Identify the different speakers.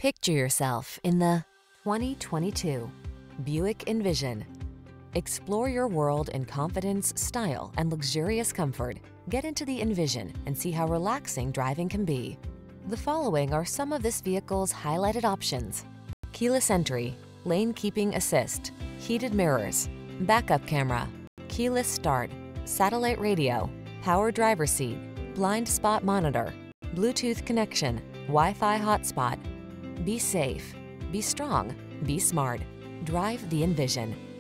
Speaker 1: Picture yourself in the 2022 Buick Envision. Explore your world in confidence, style, and luxurious comfort. Get into the Envision and see how relaxing driving can be. The following are some of this vehicle's highlighted options: keyless entry, lane keeping assist, heated mirrors, backup camera, keyless start, satellite radio, power driver seat, blind spot monitor, Bluetooth connection, Wi-Fi hotspot. Be safe, be strong, be smart. Drive the Envision.